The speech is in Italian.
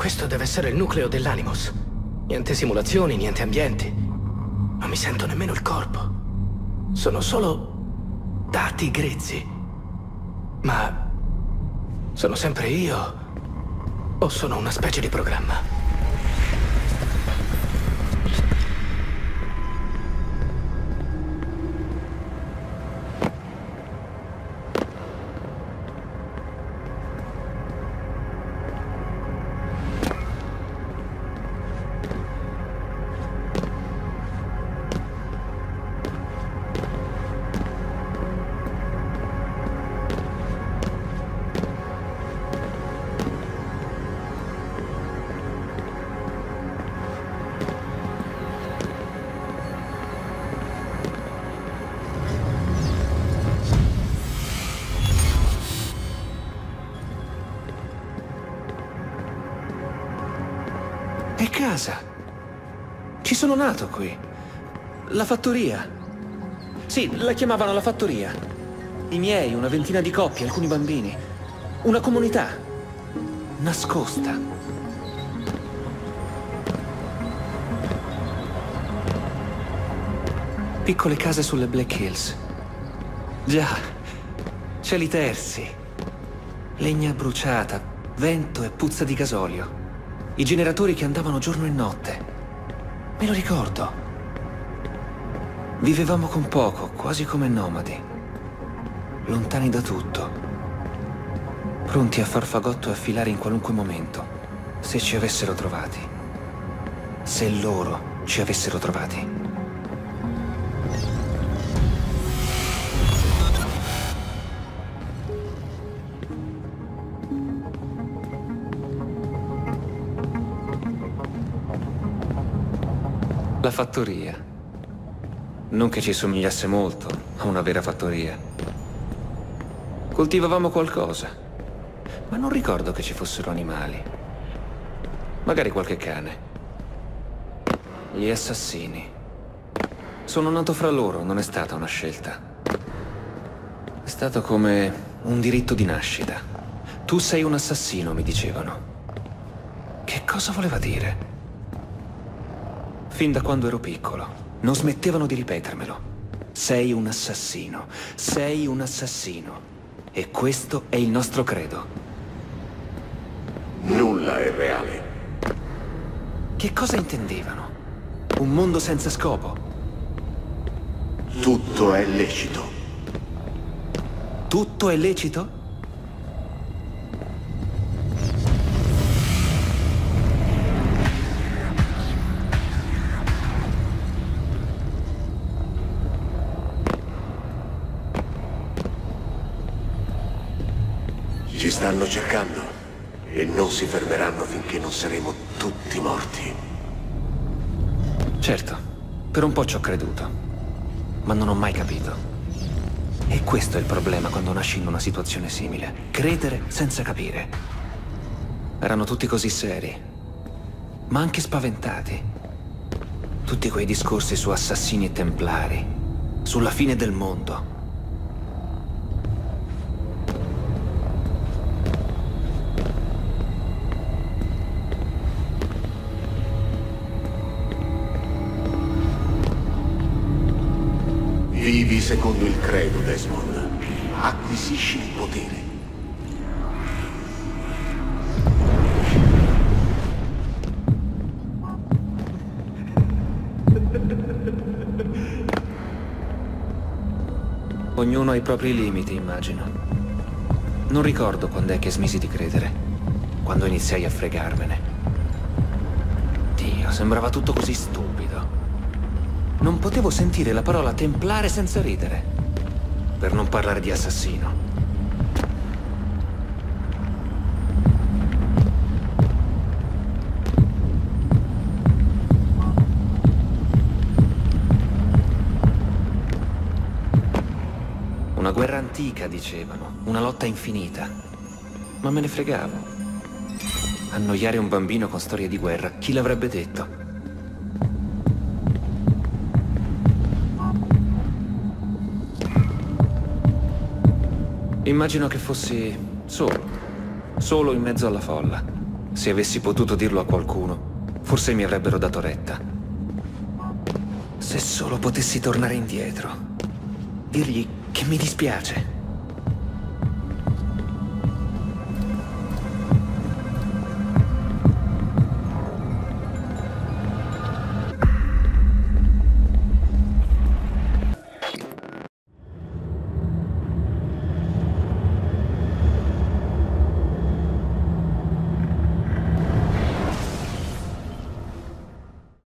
Questo deve essere il nucleo dell'Animos. Niente simulazioni, niente ambienti. Non mi sento nemmeno il corpo. Sono solo dati grezzi. Ma sono sempre io? O sono una specie di programma? È casa. Ci sono nato qui. La fattoria. Sì, la chiamavano la fattoria. I miei, una ventina di coppie, alcuni bambini. Una comunità. Nascosta. Piccole case sulle Black Hills. Già. Cieli tersi. Legna bruciata, vento e puzza di gasolio. I generatori che andavano giorno e notte. Me lo ricordo. Vivevamo con poco, quasi come nomadi. Lontani da tutto. Pronti a far fagotto e affilare in qualunque momento. Se ci avessero trovati. Se loro ci avessero trovati. La fattoria. Non che ci somigliasse molto a una vera fattoria. Coltivavamo qualcosa, ma non ricordo che ci fossero animali. Magari qualche cane. Gli assassini. Sono nato fra loro, non è stata una scelta. È stato come un diritto di nascita. Tu sei un assassino, mi dicevano. Che cosa voleva dire? Fin da quando ero piccolo, non smettevano di ripetermelo. Sei un assassino, sei un assassino. E questo è il nostro credo. Nulla è reale. Che cosa intendevano? Un mondo senza scopo? Tutto è lecito. Tutto è lecito? Ci stanno cercando e non si fermeranno finché non saremo tutti morti. Certo, per un po' ci ho creduto, ma non ho mai capito. E questo è il problema quando nasci in una situazione simile. Credere senza capire. Erano tutti così seri, ma anche spaventati. Tutti quei discorsi su assassini e templari, sulla fine del mondo. Vivi secondo il credo, Desmond. Acquisisci il potere. Ognuno ha i propri limiti, immagino. Non ricordo quando è che smisi di credere. Quando iniziai a fregarmene. Dio, sembrava tutto così stupido. Non potevo sentire la parola templare senza ridere. Per non parlare di assassino. Una guerra antica, dicevano. Una lotta infinita. Ma me ne fregavo. Annoiare un bambino con storie di guerra, chi l'avrebbe detto? Immagino che fossi solo in mezzo alla folla, Se avessi potuto dirlo a qualcuno, forse mi avrebbero dato retta. Se solo potessi tornare indietro, dirgli che mi dispiace.